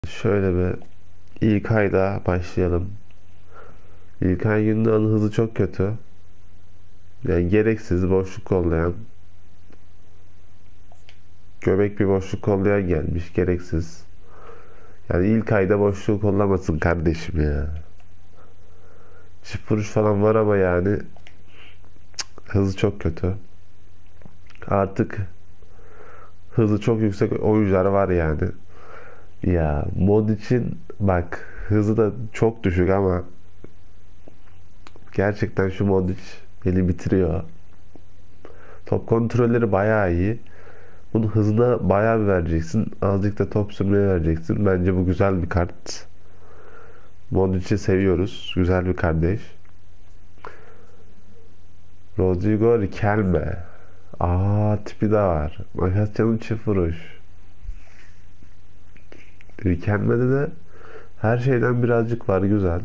Şöyle bir ilk ayda başlayalım. İlk ay Gündoğan'ın hızı çok kötü. Yani gereksiz boşluk kollayan, göbek bir boşluk kollayan gelmiş. Gereksiz. Yani ilk ayda boşluğu kollamasın kardeşim ya. Çift vuruş falan var ama yani hızı çok kötü. Artık hızı çok yüksek oyuncular var yani. Ya mod için bak hızı da çok düşük ama gerçekten şu Modric beni bitiriyor. Top kontrolleri bayağı iyi. Bunun hızına bayağı bir vereceksin. Azıcık da top sürmeye vereceksin. Bence bu güzel bir kart. Modric'i seviyoruz. Güzel bir kardeş. Rodrigo Riquelme. Tipi de var. Makasyan'ın çift vuruş. Riquelme'de de her şeyden birazcık var. Güzel.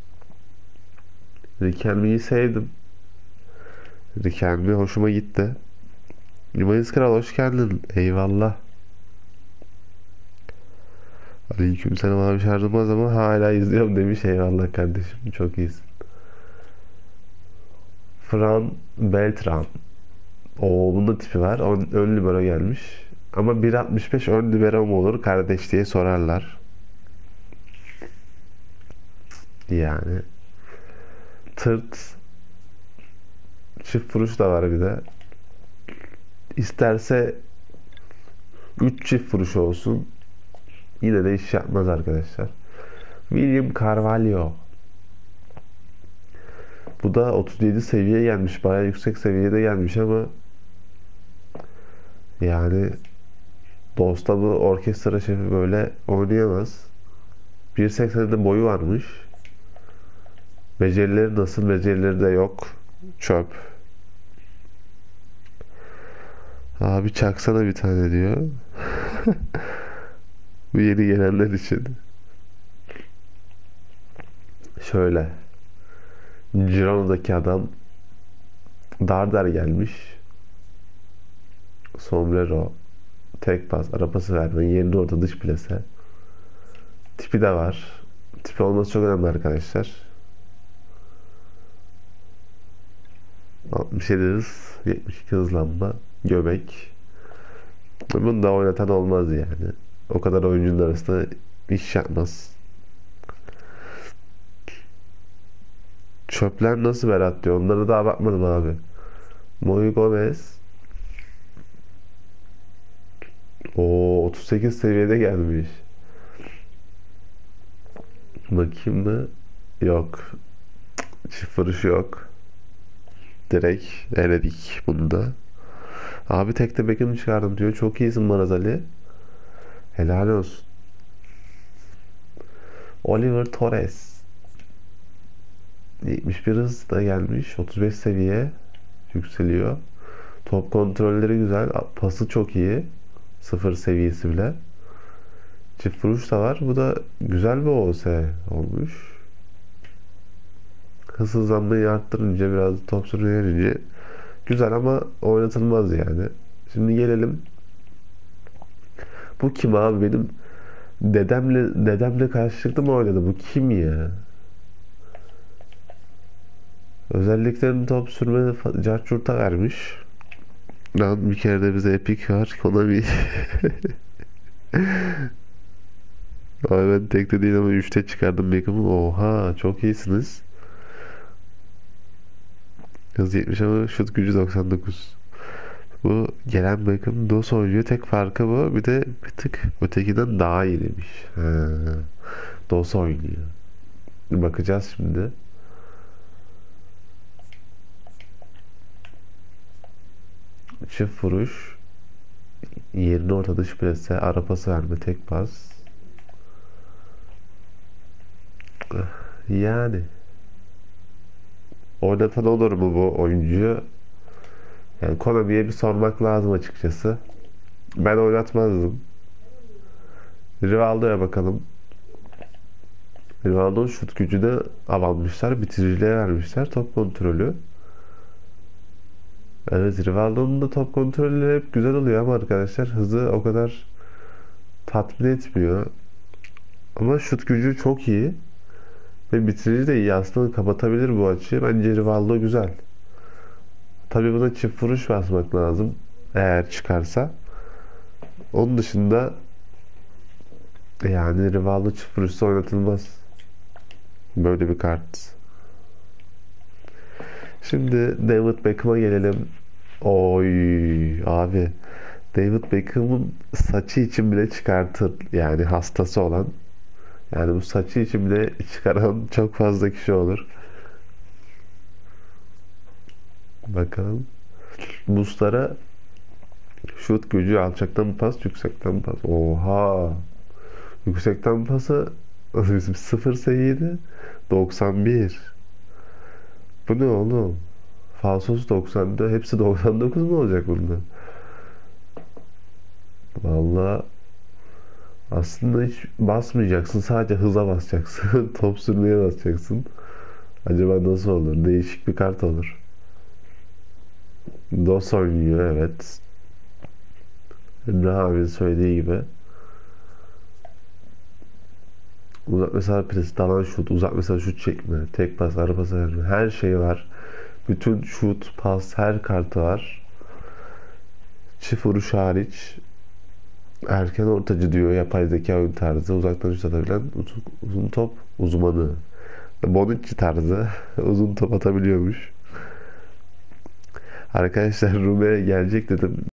Riquelme'yi sevdim. Riquelme hoşuma gitti. Yumayız Kral hoş geldin. Eyvallah. Aleykümselam abi şarjım ama hala izliyorum demiş. Eyvallah kardeşim. Çok iyisin. Fran Beltran. Bunun da tipi var. Ön libero gelmiş. Ama 1.65 ön libero mu olur kardeş diye sorarlar. Yani tırt çift vuruş da var bir de. İsterse 3 çift vuruş olsun. Yine de iş yapmaz arkadaşlar. William Carvalho. Bu da 37 seviye gelmiş. Bayağı yüksek seviyede gelmiş ama yani Dost'a bu orkestra şefi böyle oynayamaz. 1.80'de boyu varmış. Becerileri nasıl? Becerileri de yok. Çöp. Abi çaksana bir tane diyor. Bu yeni gelenler için. Şöyle. Girona'daki adam Dardar gelmiş. Sombrero. Tek pas. Ara pası verme. Yerine orta dış plase. Tipi de var. Tipi olması çok önemli arkadaşlar. 67 hız. 72 hızlanma. Göbek. Bunu da oynatan olmaz yani. O kadar oyuncunun arasında iş yapmaz. Çöpler nasıl Berat diyor. Onlara daha bakmadım abi. Moy Gomez. 38 seviyede gelmiş. Bakayım mı? Yok. Çift vuruş yok. Direkt eledik bunu da. Abi tek de Beckham'ı çıkardım diyor. Çok iyisin Maraz Ali. Helal olsun. Oliver Torres. 71 hız da gelmiş. 35 seviye yükseliyor. Top kontrolleri güzel. Pası çok iyi. Sıfır seviyesi bile. Çift vuruş da var. Bu da güzel bir OS olmuş. Hızlanmayı arttırınca biraz top sürüyor verince güzel ama oynatılmaz yani. Şimdi gelelim. Bu kim abi benim dedemle karşılıklı mı oynadı? Bu kim ya? Özelliklerini top sürme carçurta vermiş. Lan bir kere de bize epik var. Konami. Abi ben tekte değil ama 3'te çıkardım Beckham'ı. Oha çok iyisiniz. Hız 70 ama şut gücü 99. Bu gelen Beckham DOS oynuyor. Tek farkı bu. Bir de bir tık ötekinden daha iyi demiş. DOS oynuyor. Bakacağız şimdi. Çift vuruş. Yerine orta dış prese. Ara pası verme. Tek pas. Yani. Oynatan olur mu bu oyuncuyu? Yani Konami'ye bir sormak lazım açıkçası. Ben oynatmazdım. Rivaldo'ya bakalım. Rivaldo'nun şut gücüne av almışlar. Bitiriciliğe vermişler. Top kontrolü. Evet, Rivaldo'nun da top kontrolü hep güzel oluyor ama arkadaşlar hızı o kadar tatmin etmiyor. Ama şut gücü çok iyi. Ve bitirici de iyi. Aslında kapatabilir bu açıyı. Bence Rivaldo güzel. Tabii buna çift vuruş basmak lazım. Eğer çıkarsa. Onun dışında yani Rivaldo çift vuruşta oynatılmaz. Böyle bir kart. Şimdi David Beckham'a gelelim. Oy abi. David Beckham'ın saçı için bile çıkartır. Yani hastası olan. Yani bu saçı için bile çıkaran çok fazla kişi olur. Bakalım. Boostlara şut gücü, alçaktan pas, yüksekten pas. Oha. Yüksekten pası bizim 0 sayıydı. 91. Bu ne oğlum? Falsosu 94. Hepsi 99 mu olacak bunda? Vallahi aslında hiç basmayacaksın. Sadece hıza basacaksın. Top sürmeye basacaksın. Acaba nasıl olur? Değişik bir kart olur. DOS oynuyor, evet. Emre abinin söylediği gibi. Uzak mesafe presi, dalan şut, uzak mesafe şut çekme, tek pas, ara pas verme. Her şey var. Bütün şut, pas, her kartı var. Çift vuruş hariç. Erken ortacı diyor. Yapay zeka oyun tarzı. Uzaktan şut atabilen uzun top uzmanı. Bonucci tarzı. Uzun top atabiliyormuş. Arkadaşlar Rume'ye gelecek dedim.